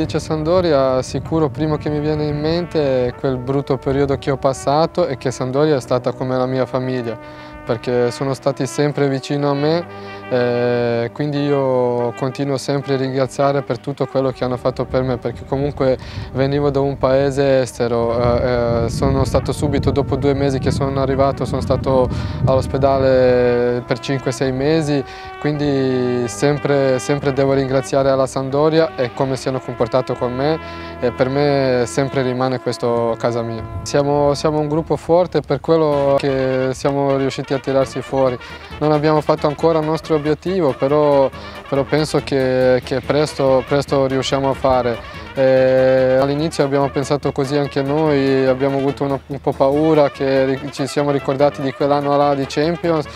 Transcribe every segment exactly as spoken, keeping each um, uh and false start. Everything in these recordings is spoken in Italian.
dice Sampdoria, sicuro primo che mi viene in mente è quel brutto periodo che ho passato e che Sampdoria è stata come la mia famiglia, perché sono stati sempre vicino a me, eh, quindi io continuo sempre a ringraziare per tutto quello che hanno fatto per me, perché comunque venivo da un paese estero, eh, eh, sono stato subito dopo due mesi che sono arrivato, sono stato all'ospedale per cinque sei mesi, quindi sempre, sempre devo ringraziare la Sampdoria e come si hanno comportato con me, e per me sempre rimane questo casa mia. Siamo, siamo un gruppo forte per quello che siamo riusciti a tirarsi fuori. Non abbiamo fatto ancora il nostro obiettivo, però, però penso che, che presto, presto riusciamo a fare. All'inizio abbiamo pensato così anche noi, abbiamo avuto una, un po' paura, che ci siamo ricordati di quell'anno là di Champions,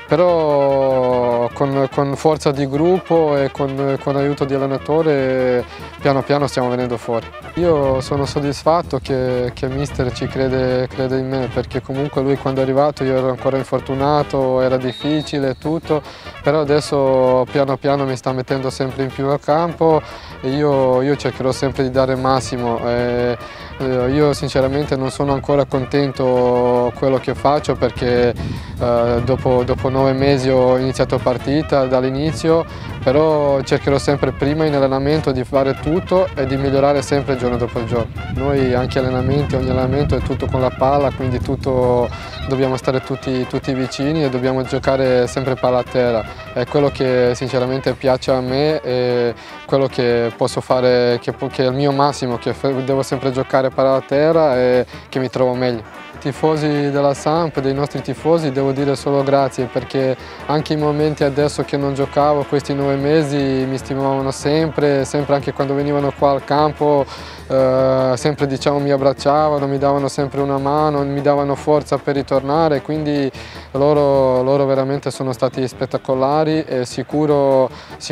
però con, con forza di gruppo e con, con l'aiuto di allenatore piano piano stiamo venendo fuori. Io sono soddisfatto che, che mister ci crede, crede in me, perché comunque lui quando è arrivato io ero ancora infortunato, era difficile e tutto, però adesso piano piano mi sta mettendo sempre in più al campo e io, io cercherò sempre di dare il massimo. E, io sinceramente non sono ancora contento quello che faccio, perché eh, dopo, dopo nove mesi ho iniziato partita dall'inizio, però cercherò sempre prima in allenamento di fare tutto e di migliorare sempre giorno dopo giorno. Noi anche allenamenti, ogni allenamento è tutto con la palla, quindi tutto, dobbiamo stare tutti, tutti vicini e dobbiamo giocare sempre palla a terra. È quello che sinceramente piace a me e quello che posso fare, che, che è il mio massimo, che devo sempre giocare palla a terra e che mi trovo meglio. I tifosi della Samp, dei nostri tifosi, devo dire solo grazie, perché anche i momenti adesso che non giocavo, questi nove mesi, mi stimavano sempre, sempre anche quando venivano qua al campo, eh, sempre diciamo mi abbracciavano, mi davano sempre una mano, mi davano forza per ritornare, quindi loro, loro veramente sono stati spettacolari e sicuro,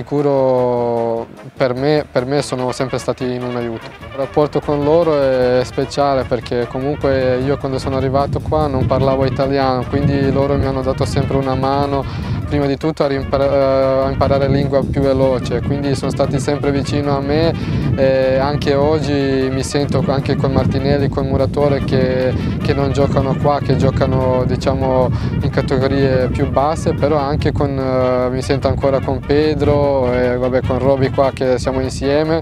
sicuro per me, per me sono sempre stati in un aiuto. Il rapporto con loro è speciale, perché comunque io quando sono arrivato qua non parlavo italiano, quindi loro mi hanno dato sempre una mano, prima di tutto a, a imparare lingua più veloce, quindi sono stati sempre vicino a me e anche oggi mi sento anche con Martinelli, con Muratore che, che non giocano qua, che giocano diciamo in categorie più basse, però anche con, uh, mi sento ancora con Pedro e vabbè, con Roby qua che siamo insieme.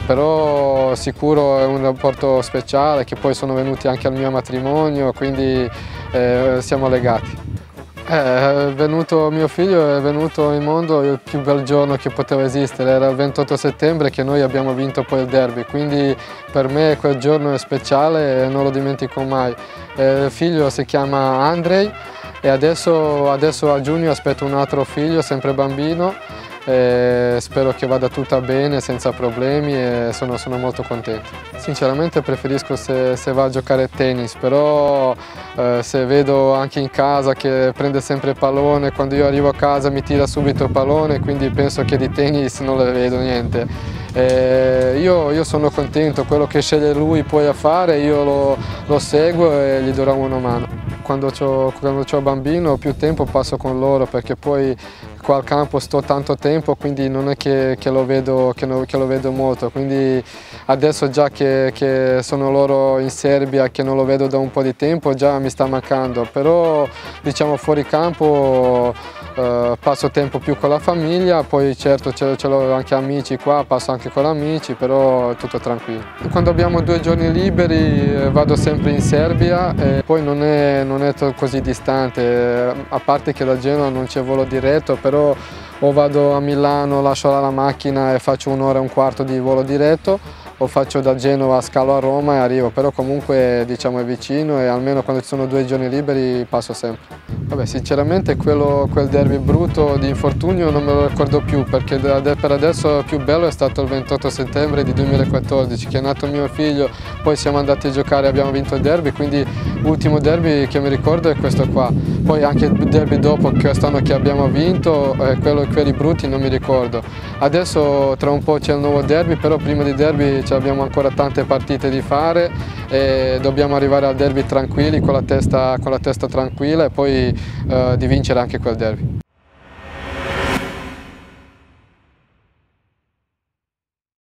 Però sicuro è un rapporto speciale, che poi sono venuti anche al mio matrimonio, quindi eh, siamo legati. Eh, è venuto, mio figlio è venuto in mondo il più bel giorno che poteva esistere, era il ventotto settembre che noi abbiamo vinto poi il derby, quindi per me quel giorno è speciale e non lo dimentico mai. Eh, il figlio si chiama Andrei e adesso, adesso a giugno aspetto un altro figlio, sempre bambino. E spero che vada tutto bene, senza problemi, e sono, sono molto contento. Sinceramente preferisco se, se va a giocare a tennis, però eh, se vedo anche in casa che prende sempre il pallone, quando io arrivo a casa mi tira subito il pallone, quindi penso che di tennis non le vedo niente. E io, io sono contento, quello che sceglie lui poi a fare, io lo, lo seguo e gli do una mano. Quando ho, quando ho bambino più tempo passo con loro, perché poi qua al campo sto tanto tempo, quindi non è che, che, lo, vedo, che, no, che lo vedo molto, quindi adesso già che, che sono loro in Serbia, che non lo vedo da un po' di tempo, già mi sta mancando, però diciamo fuori campo eh, passo tempo più con la famiglia, poi certo ce l'ho anche amici qua, passo anche con amici, però è tutto tranquillo. Quando abbiamo due giorni liberi eh, vado sempre in Serbia e poi non è, non è così distante, a parte che da Genova non c'è volo diretto, però o vado a Milano, lascio la macchina e faccio un'ora e un quarto di volo diretto, o faccio da Genova, scalo a Roma e arrivo, però comunque diciamo è vicino e almeno quando ci sono due giorni liberi passo sempre. Vabbè, sinceramente quello, quel derby brutto di infortunio non me lo ricordo più, perché per adesso il più bello è stato il ventotto settembre di duemilaquattordici, che è nato mio figlio, poi siamo andati a giocare e abbiamo vinto il derby, quindi l'ultimo derby che mi ricordo è questo qua. Poi anche il derby dopo, quest'anno che abbiamo vinto, eh, quello, quelli brutti non mi ricordo. Adesso tra un po' c'è il nuovo derby, però prima di derby abbiamo ancora tante partite di fare e dobbiamo arrivare al derby tranquilli, con la testa, con la testa tranquilla e poi eh, di vincere anche quel derby.